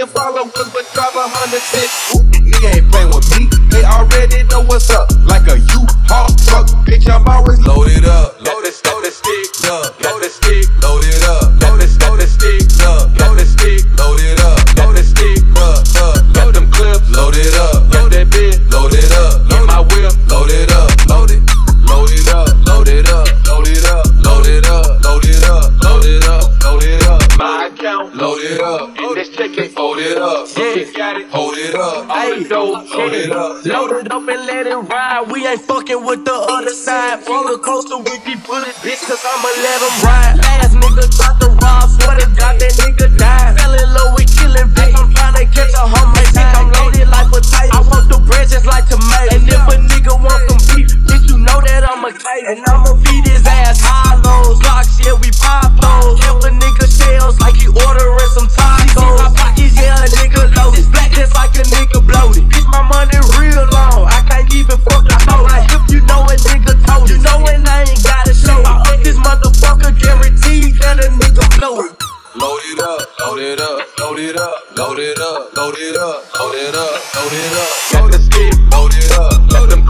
to follow us, but drive 106. Nigga ain't playing with me, they already know what's up. Like a U-Haul truck, bitch, I'm always loaded up. Load the stick up, load the stick, load it up. Load the stick up, load the stick, load it up. Load the stick up, load them clips, load it up. Load that bitch, load it up. Load my whip, load it up, load it. Load it up, load it up, load it up, load it up, load it up, load it up, load it up. My account, load it up. And this chicken, fold it up. Yeah, got it, hold it up. Hey, load it up. Load it up and let it ride. We ain't fucking with the other side. Roller coaster with these bullets, bitch, cause I'ma let them ride. Last nigga dropped the rob, swear to God that nigga died. Fell in love with killing, bitch. I'm tryna catch a homicide. I'm loaded like potatoes. I want the bread just like tomatoes. And if a nigga want some beef, bitch, you know that I'm a case. And I'ma feed his ass hollows. Locks, yeah, we pop those. Give a nigga shells like he ordering some tacos. My pockets, yeah, a nigga loaded. Black just like a nigga bloated. Bitch, my money real long. I can't even fuck the hoe. Like if you know a nigga told you know and I ain't gotta show. I up this motherfucker, guaranteed that a nigga blow it. Load it up, load it up, load it up, load it up, load it up, load it up, load it up. Got the stick, load it up, load them